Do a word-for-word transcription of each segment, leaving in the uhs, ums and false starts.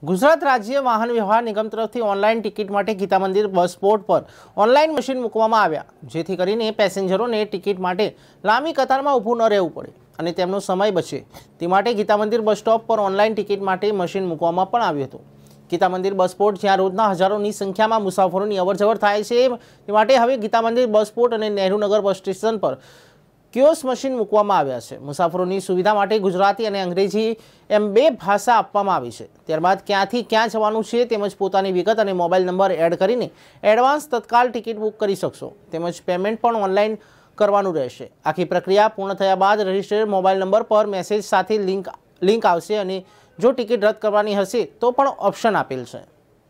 ગુજરાત રાજ્ય વાહન વ્યવહાર નિગમ તરફથી ઓનલાઈન ટિકિટ માટે ગીતા મંદિર બસ પોર્ટ પર ઓનલાઈન મશીન મૂકવામાં આવ્યા, જેથી કરીને પેસેન્જરોને ટિકિટ માટે લાંબી કતારમાં ઊભું ન રહેવું પડે અને તેમનો સમય બચે તે માટે ગીતા મંદિર બસ સ્ટોપ પર ઓનલાઈન ટિકિટ માટે મશીન મૂકવામાં પણ આવ્યું હતું। ગીતા મંદિર બસ પોર્ટ જ્યાં રોજના હજારોની સંખ્યામાં મુસાફરોની અવરજવર થાય છે તે માટે હવે ગીતા મંદિર બસ પોર્ટ અને નહેરુનગર બસ સ્ટેશન પર કિયોસ્ક મશીન મૂકવામાં આવ્યા છે। મુસાફરોની સુવિધા માટે ગુજરાતી અને અંગ્રેજી એમ બે ભાષા આપવામાં આવી છે। ત્યારબાદ ક્યાંથી ક્યાં જવાનું છે તેમજ પોતાની વિગત અને મોબાઈલ નંબર એડ કરીને એડવાન્સ તત્કાલ ટિકિટ બુક કરી શકશો, તેમજ પેમેન્ટ પણ ઓનલાઈન કરવાનું રહેશે। આખી પ્રક્રિયા પૂર્ણ થયા બાદ રજિસ્ટર્ડ મોબાઈલ નંબર પર મેસેજ સાથે લિંક લિંક આવશે અને જો ટિકિટ રદ કરવાની હશે તો પણ ઓપ્શન આપેલ છે।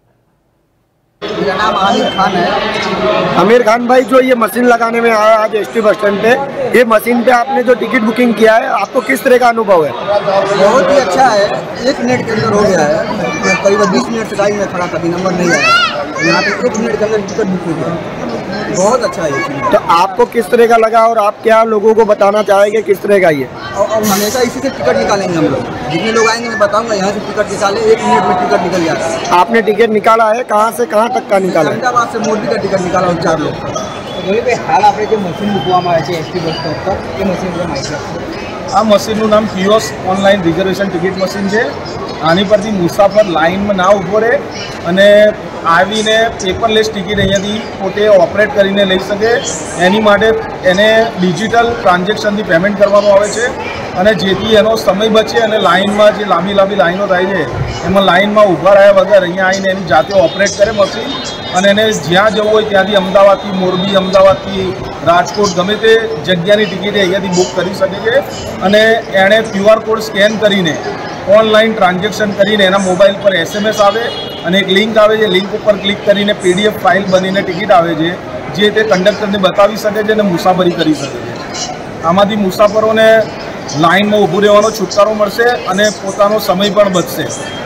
मेरा नाम आमिर खान है। आमिर खान भाई, जो ये मशीन लगाने में आया आज एस टी बस स्टैंड पे, ये मशीन पे आपने जो टिकट बुकिंग किया है, आपको किस तरह का अनुभव है? बहुत ही अच्छा है। एक मिनट के अंदर हो गया है। करीब बीस मिनट से गाड़ी में खड़ा था, नंबर नहीं आया, यहाँ पे एक मिनट के अंदर टिकट बुक हो गया। बहुत अच्छा है ये। तो आपको किस तरह का लगा और आप क्या लोगों को बताना चाहेंगे किस तरह का ये? और, और हमेशा इसी से टिकट निकालेंगे हम लोग। जितने लोग आएंगे मैं बताऊंगा यहाँ से टिकट निकाले, एक मिनट में टिकट निकल जाता है। आपने टिकट निकाला है, कहाँ से कहाँ तक का निकाला है? अहमदाबाद से मोरबी का टिकट निकाला हूँ चार लोग। हाल आप जो मशीन मूकવામાં આવે છે એસટી બસ સ્ટોપ પર, એ મશીન પર માહિતી આપો। આ મશીનનું નામ kiosk online reservation ticket machine છે। આની પરથી મુસાફર લાઇનમાં ના ઊભો રહે અને આવીને પેપરલેસ ટિકિટ અહીંયાથી પોતે ઓપરેટ કરીને લઈ શકે। એની માટે એને ડિજિટલ ટ્રાન્ઝેક્શનથી પેમેન્ટ કરવામાં આવે છે અને જેથી એનો સમય બચે અને લાઇનમાં જે લાંબી લાંબી લાઈનો થાય છે એમાં લાઇનમાં ઊભા રહ્યા વગર અહીંયા આવીને એની જાતે ઓપરેટ કરે મશીન અને એને જ્યાં જવું હોય ત્યાંથી અમદાવાદથી મોરબી, અમદાવાદથી રાજકોટ ગમે તે જગ્યાની ટિકિટ અહીંયાથી બુક કરી શકે છે અને એણે ક્યુઆર કોડ સ્કેન કરીને ઓનલાઈન ટ્રાન્ઝેક્શન કરીને એના મોબાઈલ પર એસએમએસ આવે અને એક લિંક આવે છે, લિંક ઉપર ક્લિક કરીને પીડીએફ ફાઇલ બનીને ટિકિટ આવે છે જે તે કંડક્ટરને બતાવી શકે છે અને મુસાફરી કરી શકે છે। આમાંથી મુસાફરોને લાઇનમાં ઊભું રહેવાનો છુટકારો મળશે અને પોતાનો સમય પણ બચશે।